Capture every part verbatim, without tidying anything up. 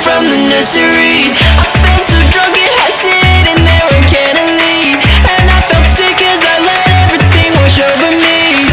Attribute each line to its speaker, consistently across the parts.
Speaker 1: from the nursery. I felt so drunk and high, sitting there and can't leave. And I felt sick as I let everything wash over me.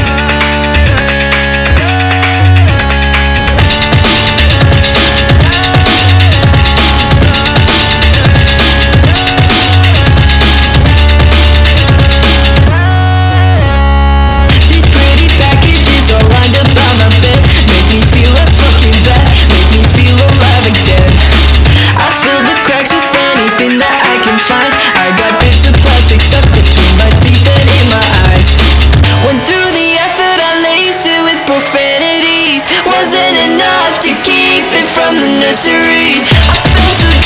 Speaker 1: These pretty packages all lined about my bed make me feel less fucking bad, make me feel alive again. I fill the cracks with anything that I can find. I got bits of plastic stuck between my teeth and in my eyes. Went through the effort, I laced it with profanities. Wasn't enough to keep it from the nursery. I felt so